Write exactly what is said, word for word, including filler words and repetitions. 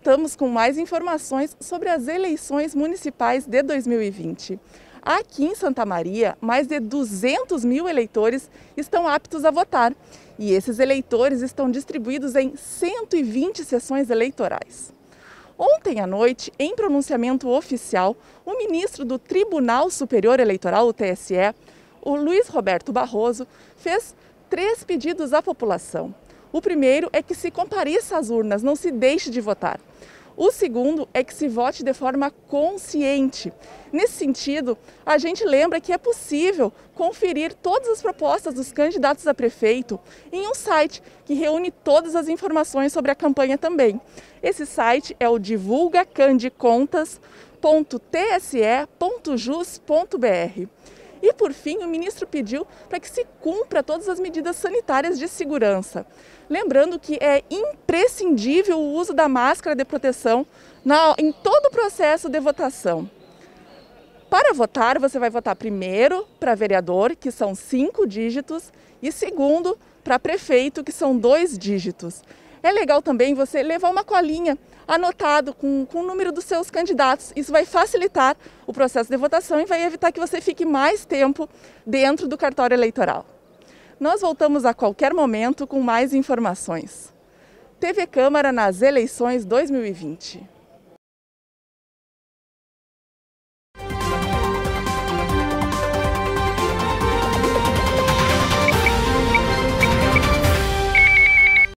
voltamos com mais informações sobre as eleições municipais de dois mil e vinte. Aqui em Santa Maria, mais de duzentos mil eleitores estão aptos a votar e esses eleitores estão distribuídos em cento e vinte sessões eleitorais. Ontem à noite, em pronunciamento oficial, o ministro do Tribunal Superior Eleitoral, o T S E, o Luiz Roberto Barroso, fez três pedidos à população. O primeiro é que se compareça às urnas, não se deixe de votar. O segundo é que se vote de forma consciente. Nesse sentido, a gente lembra que é possível conferir todas as propostas dos candidatos a prefeito em um site que reúne todas as informações sobre a campanha também. Esse site é o divulga cande contas ponto t s e ponto jus ponto b r. E, por fim, o ministro pediu para que se cumpra todas as medidas sanitárias de segurança. Lembrando que é imprescindível o uso da máscara de proteção na, em todo o processo de votação. Para votar, você vai votar primeiro para vereador, que são cinco dígitos, e segundo para prefeito, que são dois dígitos. É legal também você levar uma colinha anotado com, com o número dos seus candidatos. Isso vai facilitar o processo de votação e vai evitar que você fique mais tempo dentro do cartório eleitoral. Nós voltamos a qualquer momento com mais informações. T V Câmara nas eleições dois mil e vinte.